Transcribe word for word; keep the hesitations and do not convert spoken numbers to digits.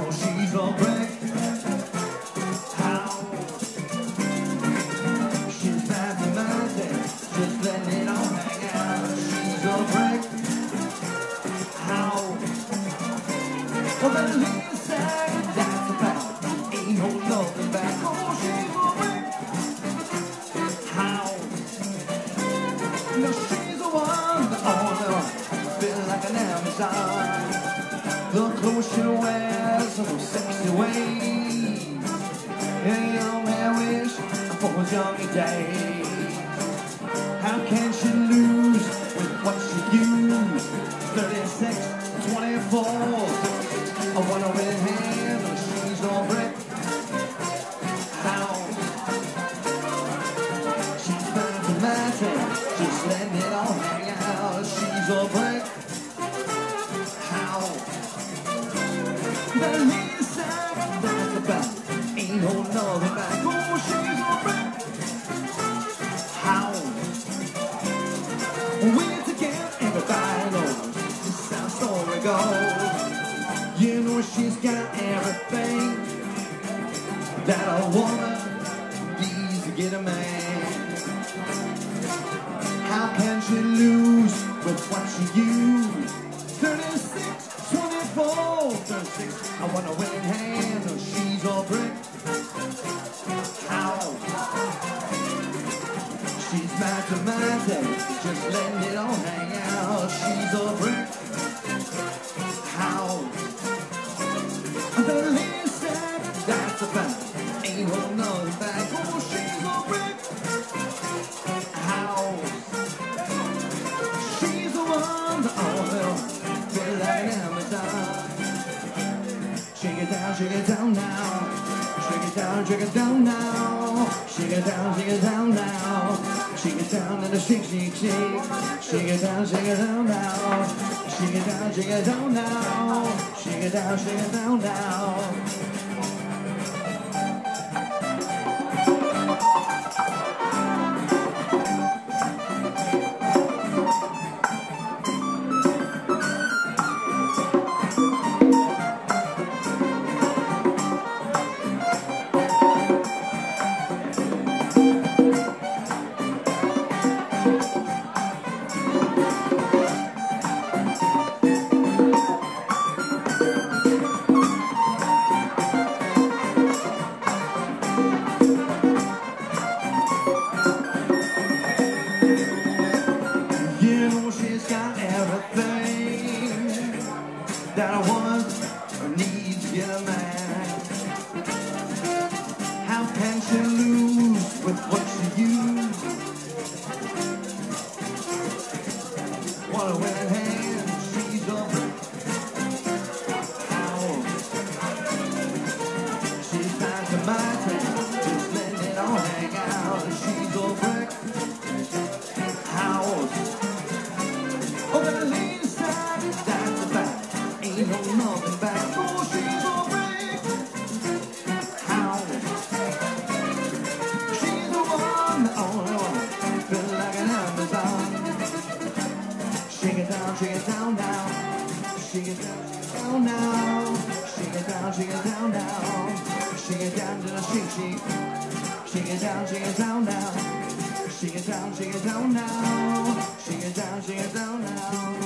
know she's a brick house. She's bad to nothing, just letting it all hang out. She's a brick house. Well, then leave side, that's a fact. Ain't no nothing back. Oh, she's a brick house. No, she's the one, the only one. Feel like an Amazon. The clothes she wears, so sexy ways. And young man wish for his younger days. How can she lose with what she used? thirty-six, twenty-four. I want her in hand, she's a brick house. She's back to matching, just letting it all hang out. She's a brick house. The least side that's about ain't no nothing back. Oh, she's a brick house. We're together, everybody knows this is how story goes. You know she's got everything that a woman needs to get a man. How can she lose with what she used? thirty-six, twenty-four, thirty-six. I want a winning hand. She's a brick house. She's mathematic, just letting it all hang out. She's a brick house. The least said, that's a fact. Ain't no nothing back. Oh, she's a brick house. She's the one, the only one. Feel like an Amazon. Shake it down, shake it down now. Shake it down, shake it down now. Shake it down, shake it down now. Shake it down and a shake, shake, shake. Shake it down, shake it down now. Shake it down, shake it down now. Shake it down, shake it down now. She's got everything that a woman needs to get a man. How can she lose with what she used? What a winning hand, she's a brick house. She's back to my town, just letting it all hang out. She's a brick house. Oh, the least side, that's a fact. Ain't no nothing back. Oh, she's a brick house. She's the one, the only one. Feel like an Amazon. Shake it down, shake it down now. Shake it down, shake it down now. Shake it down, shake it down now. Shake it down to the shake, shake. Shake it down, shake it down now. Shake it down, shake it down now. Shake it down, shake it down now.